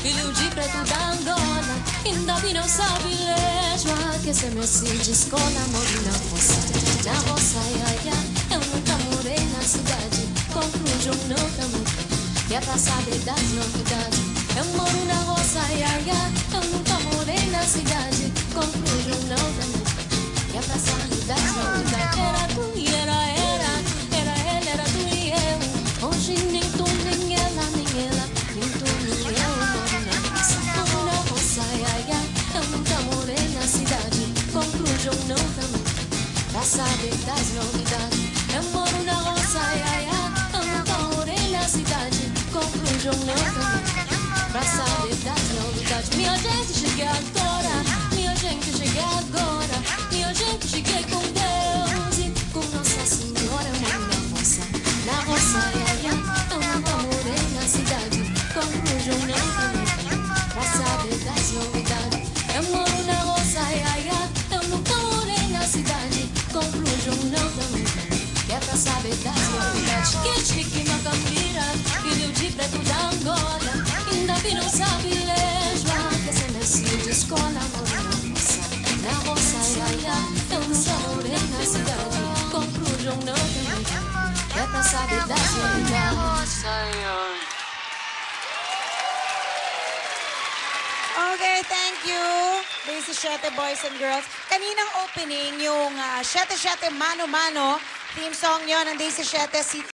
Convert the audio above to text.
filho de preto da Angola. Ainda vi não sabe lesma, que se me se de escola, moro na roça. Na roça, ia, ia, eu nunca morei na cidade. Conclusão, não também, que é pra saber das novidades. Eu moro na roça, ia, ia, eu nunca morei na cidade. Conclusão, não também, que é pra saber das novidades. Era tu e era ele, era tu e eu. Hoje nem tu, nem ela, nem ela, nem tu, nem eu. Moro na roça, ia, ia, eu nunca morei na cidade. Conclusão, não também, pra saber das novidades. Eu moro na roça, ia, ia, eu nunca morei na cidade. Conclusão, não também, pra saber das novidades. Minha gente, cheguei agora. Minha gente, cheguei agora. Minha gente, cheguei com Deus e com Nossa Senhora. Eu moro na roça, ia, ia, eu nunca morei na cidade. Conclusão, não também, pra saber das novidades. Eu moro na roça, ia, ia, eu nunca morei na cidade. Conclusão, não também, que é pra saber das novidades. Que chique, Macambira, filho de preto da Angola. Ainda vi não sabe lesma, que se nasceu de escola. Moro na roça, ia, ia, eu nunca morei na cidade. Conclusão, não também, que é pra saber das novidades. Okay, thank you. Daisy Siete Boys and Girls. Kaninang opening yung Siete Siete Mano Mano. Theme song nyo ng Daisy Siete.